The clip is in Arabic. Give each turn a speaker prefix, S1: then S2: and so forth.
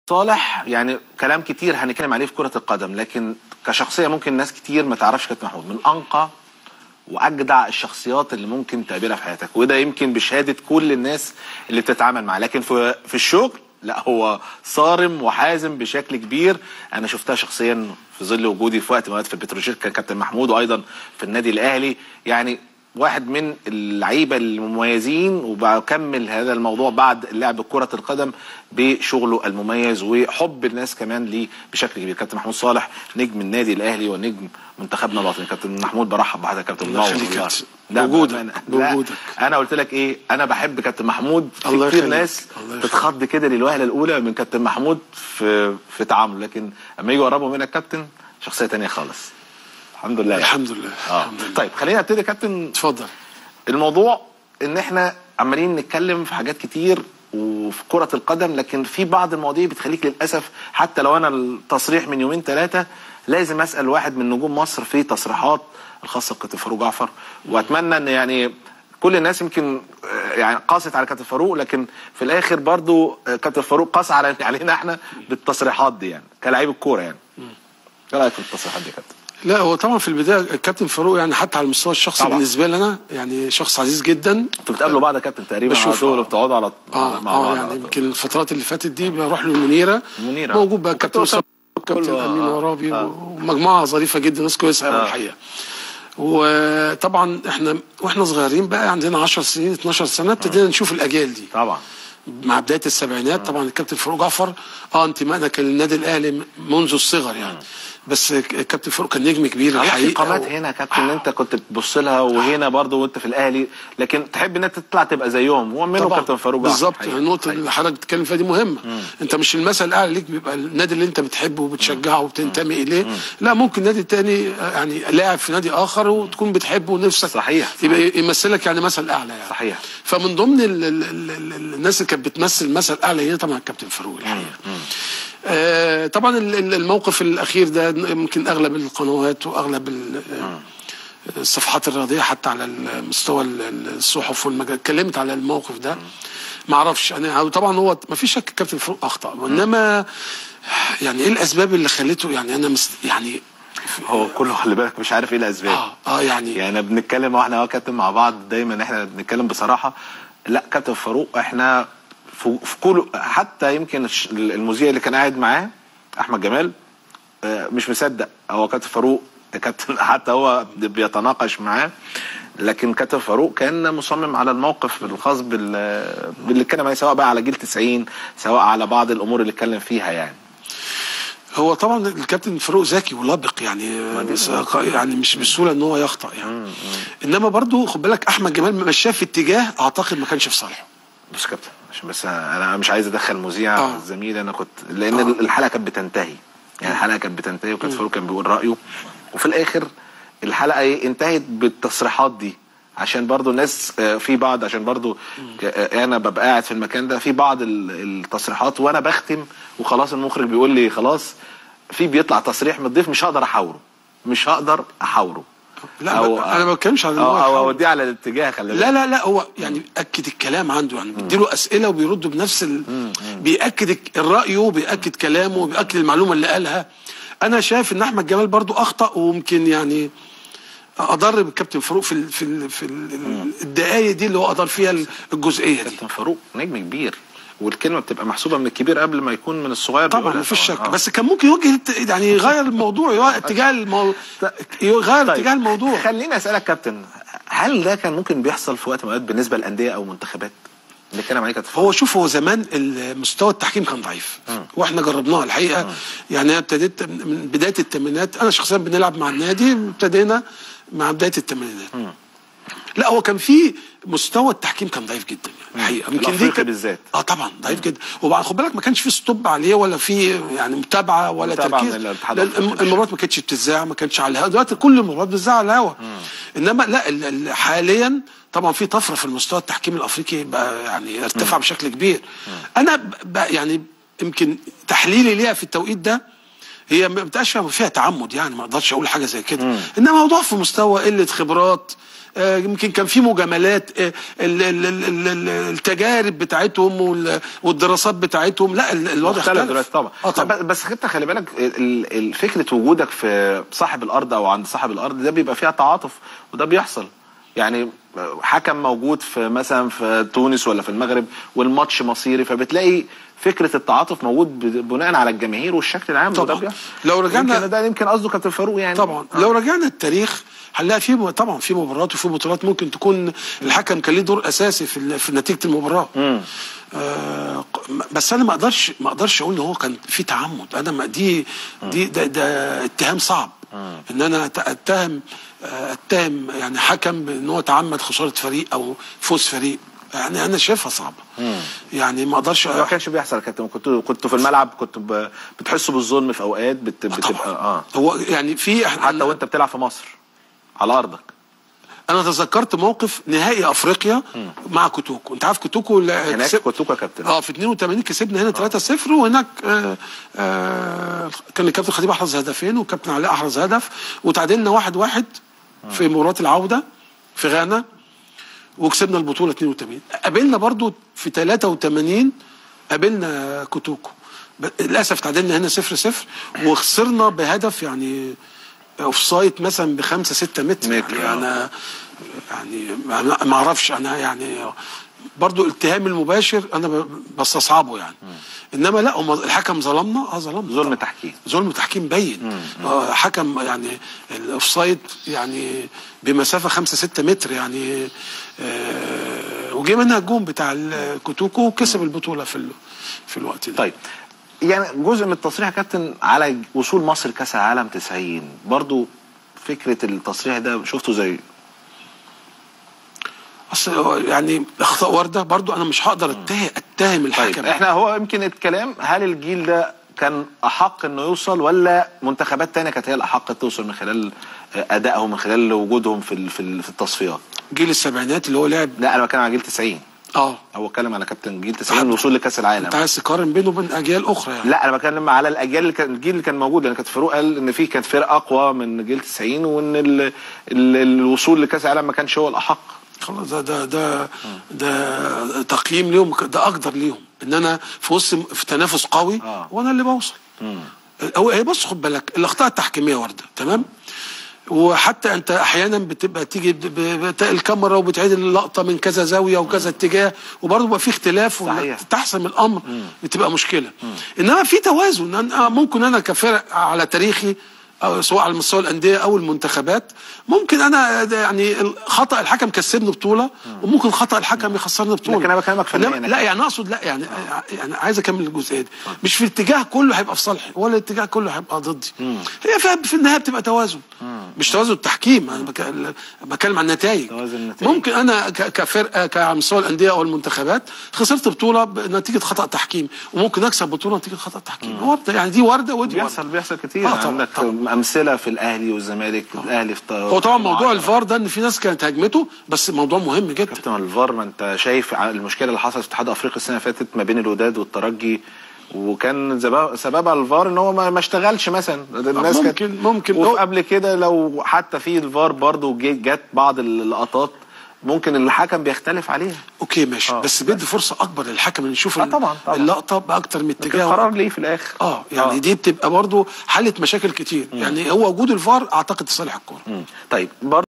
S1: صالح يعني كلام كتير هنتكلم عليه في كرة القدم، لكن كشخصية ممكن ناس كتير ما تعرفش كابتن محمود. من أنقى وأجدع الشخصيات اللي ممكن تقابلها في حياتك، وده يمكن بشهادة كل الناس اللي بتتعامل معاه. لكن في الشغل لا، هو صارم وحازم بشكل كبير. أنا شفتها شخصيا في ظل وجودي في وقت في البتروجيت كان كابتن محمود، وأيضا في النادي الأهلي. يعني واحد من اللعيبه المميزين، وبكمل هذا الموضوع بعد لعب كرة القدم بشغله المميز وحب الناس كمان ليه بشكل كبير. كابتن محمود صالح نجم النادي الاهلي ونجم منتخبنا الوطني. كابتن محمود برحب بحضرتك يا كابتن.
S2: بوجودك.
S1: انا قلت لك ايه، انا بحب كابتن محمود. في كتير ناس تتخض كده للوهله الاولى من كابتن محمود في تعامله، لكن اما يجوا يقربوا منك كابتن شخصيه ثانيه خالص. الحمد لله.
S2: الحمد لله. الحمد لله.
S1: طيب خلينا نبتدي كابتن.
S2: اتفضل.
S1: الموضوع ان احنا عمالين نتكلم في حاجات كتير وفي كرة القدم، لكن في بعض المواضيع بتخليك للاسف حتى لو انا التصريح من يومين ثلاثه لازم اسال واحد من نجوم مصر في تصريحات الخاصه بكابتن فاروق جعفر. واتمنى ان يعني كل الناس يمكن يعني قاست على كابتن فاروق، لكن في الاخر برضو كابتن فاروق قاس علينا احنا بالتصريحات دي يعني كلاعب الكوره. يعني ايه رايك في التصريحات دي يا كابتن؟
S2: لا هو طبعا في البدايه الكابتن فاروق يعني حتى على المستوى الشخصي طبعا. بالنسبه لي انا يعني شخص عزيز جدا.
S1: انتوا بتقابلوا بعض يا كابتن تقريبا على طول وبتقعدوا على مع بعض؟
S2: يعني يمكن الفترات اللي فاتت دي بروح له المنيره موجود بقى الكابتن كابتن امين عرابي ومجموعه ظريفه جدا، ناس كويسه قوي الحقيقه. وطبعا احنا واحنا صغيرين بقى عندنا 10 سنين 12 سنه ابتدينا نشوف الاجيال دي
S1: طبعا
S2: مع بدايه السبعينات. طبعا الكابتن فاروق جعفر انتمائنا كان للنادي الاهلي منذ الصغر يعني. بس الكابتن فاروق كان نجم كبير الحقيقه.
S1: في قامات هنا يا كابتن انت كنت بتبص لها وهنا برضه وانت في الاهلي، لكن تحب ان انت تطلع تبقى زيهم، ومنهم كابتن فاروق جعفر.
S2: بالظبط. النقطه اللي حضرتك بتتكلم فيها دي مهمه. انت مش المثل الاعلى ليك بيبقى النادي اللي انت بتحبه وبتشجعه وبتنتمي اليه. لا ممكن نادي تاني يعني لاعب في نادي اخر وتكون بتحبه ونفسك
S1: صحيح
S2: يبقى يمثلك يعني مثل اعلى يعني.
S1: صحيح.
S2: فمن ضمن الناس اللي كانت بتمثل مثل اعلى هنا طبعا الكابتن فاروق الحقيقه. طبعا الموقف الاخير ده يمكن اغلب القنوات واغلب الصفحات الرياضيه حتى على مستوى الصحف والمجال اتكلمت على الموقف ده. ما اعرفش انا طبعا هو ما فيش شك الكابتن فاروق اخطا، وانما يعني ايه الاسباب اللي خلته يعني انا يعني
S1: هو كله خلي بالك مش عارف ايه الاسباب. يعني بنتكلم واحنا كابتن مع بعض دايما احنا بنتكلم بصراحه. لا كابتن فاروق احنا في كل حتى يمكن المذيع اللي كان قاعد معاه احمد جمال مش مصدق هو كابتن فاروق كابتن، حتى هو بيتناقش معاه، لكن كابتن فاروق كان مصمم على الموقف الخاص باللي اتكلم عليه، سواء بقى على جيل 90 سواء على بعض الامور اللي اتكلم فيها. يعني
S2: هو طبعا الكابتن فاروق ذكي ولبق يعني مش بالسهوله ان هو يخطأ يعني. انما برضو خد بالك احمد جمال مشاه في اتجاه اعتقد ما كانش في صالحه.
S1: بص كابتن عشان بس انا مش عايز ادخل مذيع زميل، انا كنت لان الحلقه كانت بتنتهي يعني الحلقه كانت بتنتهي وكابتن فاروق كان بيقول رايه، وفي الاخر الحلقه انتهت بالتصريحات دي عشان برضو الناس في بعض عشان برضو انا ببقى قاعد في المكان ده في بعض التصريحات وانا بختم وخلاص المخرج بيقول لي خلاص في بيطلع تصريح من الضيف مش هقدر احاوره.
S2: لا انا ما بتكلمش عن
S1: او اوديه على الاتجاه. خلي بالك
S2: لا هو يعني اكد الكلام عنده يعني بيديله اسئله وبيرد بنفس بياكد الراي وبياكد كلامه وبياكد المعلومه اللي قالها. انا شايف ان احمد جمال برضو اخطا وممكن يعني اضر بالكابتن فاروق في الدقائق دي اللي هو اضر فيها الجزئيه دي.
S1: كابتن فاروق نجم كبير والكلمه بتبقى محسوبه من الكبير قبل ما يكون من الصغير.
S2: طبعا مفيش شك. بس كان ممكن يوجه يعني يغير الموضوع يغير اتجاه الموضوع.
S1: خليني اسالك كابتن، هل ده كان ممكن بيحصل في وقت من الاوقات بالنسبه لانديه او منتخبات اللي كان عليه كابتن؟
S2: هو شوف هو زمان مستوى التحكيم كان ضعيف واحنا جربناه الحقيقه. يعني انا ابتديت من بدايه الثمانينات، انا شخصيا بنلعب مع النادي ابتدينا مع بدايه الثمانينات. لا هو كان في مستوى التحكيم كان ضعيف جدا يعني الحقيقه.
S1: يمكن دي بالذات
S2: طبعا ضعيف جدا. وبعد خد بالك ما كانش في ستوب عليه ولا في يعني متابعه ولا تركيز. المباريات ما كانتش بتذاع، ما كانتش على الهواء. دلوقتي كل المباريات بتذاع على الهواء. انما لا حاليا طبعا في طفره في المستوى التحكيم الافريقي بقى يعني ارتفع بشكل كبير. انا يعني يمكن تحليلي ليها في التوقيت ده هي ما بتبقاش فيها تعمد، يعني ما اقدرش اقول حاجه زي كده. انما موضوع في مستوى قله خبرات، يمكن كان في مجاملات، التجارب بتاعتهم والدراسات بتاعتهم، لا الوضع اختلف
S1: دلوقتي طبعا. بس انت خلي بالك فكره وجودك في صاحب الارض او عند صاحب الارض ده بيبقى فيها تعاطف، وده بيحصل. يعني حكم موجود في مثلا في تونس ولا في المغرب والماتش مصيري، فبتلاقي فكره التعاطف موجود بناء على الجماهير والشكل العام.
S2: طبعا.
S1: وده
S2: لو رجعنا
S1: ده يمكن قصده كابتن فاروق يعني.
S2: طبعا لو رجعنا التاريخ هنلاقي في طبعا في مباريات وفي بطولات ممكن تكون الحكم كان ليه دور اساسي في نتيجه المباراه. بس انا ما اقدرش اقول ان هو كان في تعمد. انا ما ده اتهام صعب ان انا اتهم يعني حكم بان هو تعمد خساره فريق او فوز فريق. يعني انا شايفها صعبه. يعني ما اقدرش.
S1: ما كانش بيحصل يا كابتن. كنت في الملعب، كنت بتحسوا بالظلم في اوقات بتبقى
S2: هو يعني في
S1: حتى وانت بتلعب في مصر على ارضك.
S2: انا تذكرت موقف نهائي افريقيا مع كوتوكو. انت عارف كوتوكو
S1: هناك كوتوكو يا كابتن.
S2: في 82 كسبنا هنا 3-0، وهناك كان الكابتن خطيب احرز هدفين والكابتن علاء احرز هدف، وتعادلنا 1-1 في مباراه العوده في غانا، وكسبنا البطوله 82. قابلنا برضو في 83 قابلنا كوتوكو، للاسف تعادلنا هنا 0-0 وخسرنا بهدف يعني اوف سايد مثلا ب5-6 متر. يعني ما اعرفش انا يعني برضو الاتهام المباشر انا بستصعبه يعني. انما لا، الحكم ظلمنا.
S1: ظلم تحكيم.
S2: ظلم تحكيم باين. حكم يعني الاوف سايد يعني بمسافه 5-6 متر يعني. وجه منها الجون بتاع الكوتوكو وكسب البطوله في الوقت ده.
S1: طيب يعني جزء من التصريح يا كابتن على وصول مصر كاس العالم 90 برضو فكره التصريح ده شفته زي
S2: اصل يعني اخطاء وارده برضو. انا مش هقدر اتهم الحكم.
S1: طيب احنا هو يمكن الكلام هل الجيل ده كان احق انه يوصل ولا منتخبات تانية كانت هي الاحق توصل من خلال ادائهم، من خلال وجودهم في التصفيات؟
S2: جيل السبعينات اللي هو لعب.
S1: لا انا بتكلم على جيل 90. هو اتكلم على كابتن جيل 90 الوصول لكاس العالم.
S2: انت عايز تقارن بينه وبين اجيال اخرى يعني؟
S1: لا انا بتكلم على الاجيال الجيل اللي كان موجود. يعني كابتن فاروق قال ان في كانت فرق اقوى من جيل 90 وان الوصول لكاس العالم ما كانش هو الاحق.
S2: خلاص ده تقييم ليهم، ده اقدر ليهم ان انا في تنافس قوي وانا اللي بوصل. هو بص خد بالك الاخطاء التحكيميه وارده تمام، وحتى انت احيانا بتبقى تيجي الكاميرا وبتعيد اللقطه من كذا زاويه وكذا اتجاه وبرضه بيبقى في اختلاف وتحسم الامر بتبقى مشكله. انما في توازن. ممكن انا كفرق على تاريخي أو سواء على مستوى الانديه او المنتخبات ممكن انا يعني خطا الحكم كسبني بطوله وممكن خطا الحكم يخسرني بطوله.
S1: لكن انا بكلمك فنيا.
S2: لا يعني اقصد لا يعني عايز اكمل الجزئيه دي. مش في الاتجاه كله هيبقى في صالحي ولا الاتجاه كله هيبقى ضدي. هي في النهايه بتبقى توازن. مش توازن التحكيم، انا بتكلم عن النتائج. ممكن انا كفرقه كعلى مستوى الانديه او المنتخبات خسرت بطوله نتيجه خطا تحكيم، وممكن اكسب بطوله نتيجه خطا تحكيم. يعني دي وارده ودي
S1: بيحصل كتير. عندك امثله في الاهلي والزمالك. الاهلي
S2: هو طبعا موضوع الفار ده ان في ناس كانت هاجمته، بس موضوع مهم جدا.
S1: كابتن الفار، ما انت شايف المشكله اللي حصلت في اتحاد افريقيا السنه اللي فاتت ما بين الوداد والترجي، وكان سببها الفار ان هو ما اشتغلش مثلا. الناس
S2: ممكن
S1: وقبل كده لو حتى في الفار برضه جت بعض اللقطات ممكن الحكم بيختلف عليها.
S2: اوكي ماشي. بس بدي فرصه اكبر للحكم ان يشوف
S1: طبعا.
S2: اللقطه باكتر من اتجاه.
S1: القرار ليه في الاخر.
S2: يعني دي بتبقى برضه حلت مشاكل كتير. يعني هو وجود الفار اعتقد لصالح الكوره.
S1: طيب برضه